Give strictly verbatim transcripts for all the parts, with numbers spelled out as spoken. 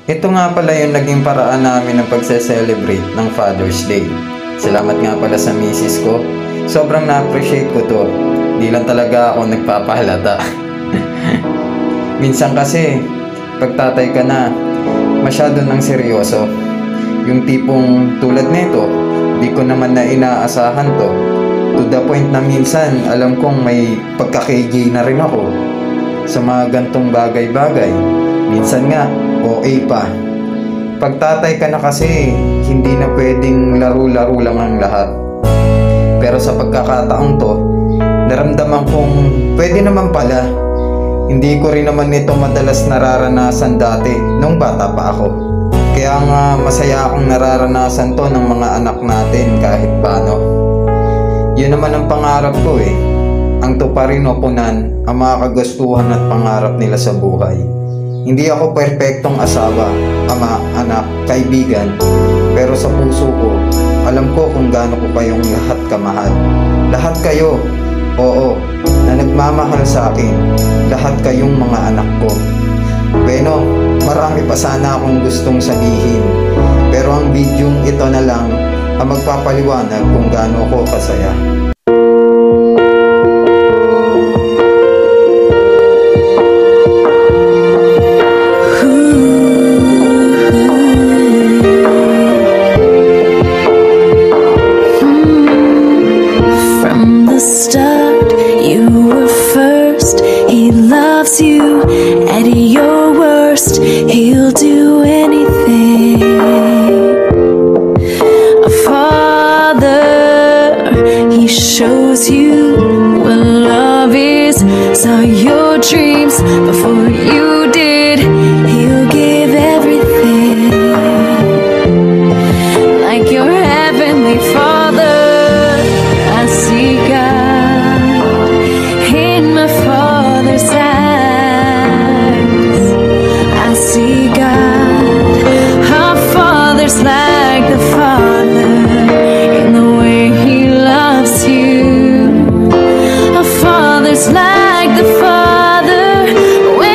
Ito nga pala yung naging paraan namin ng pagse-celebrate ng Father's Day. Salamat nga pala sa misis ko. Sobrang na-appreciate ko to. Di lang talaga ako nagpapahalata. Minsan kasi, pag tatay ka na, masyado nang seryoso. Yung tipong tulad nito, di ko naman na inaasahan to. To the point na minsan, alam kong may pagka-K J na rin ako sa mga gantong bagay-bagay. Minsan nga, O A pa. Pag tatay ka na kasi, hindi na pwedeng laro-laro lang ang lahat. Pero sa pagkakataong to, naramdaman kong pwede naman pala. Hindi ko rin naman ito madalas nararanasan dati nung bata pa ako. Kaya nga masaya akong nararanasan to ng mga anak natin kahit paano. Yun naman ang pangarap ko eh. Ang tuparin o punan ang mga kagustuhan at pangarap nila sa buhay. Hindi ako perpektong asawa, ama, anak, kaibigan. Pero sa puso ko, alam ko kung gaano ko kayong lahat kamahal. Lahat kayo, oo, na nagmamahal sa akin. Lahat kayong mga anak ko. Bueno, marami pa sana akong gustong sabihin. Pero ang bidyong ito na lang ang magpapaliwanag kung gaano ko kasaya. You at your worst, he'll do anything. A father, he shows you what love is. Saw your dreams before you did. He'll give everything. Like your heavenly Father, I see God in my Father's eyes. See God, our Father's like the Father in the way He loves you. Our Father's like the Father when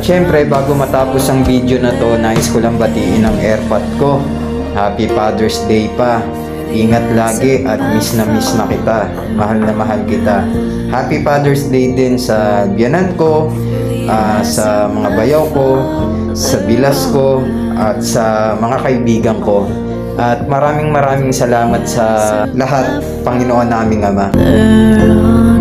At syempre, bago matapos ang video na to, nais ko lang batiin ang airpot ko. Happy Father's Day pa. Ingat lagi at miss na miss na kita. Mahal na mahal kita. Happy Father's Day din sa biyanan ko, uh, sa mga bayaw ko, sa bilas ko, at sa mga kaibigan ko. At maraming maraming salamat sa lahat, Panginoon naming Ama.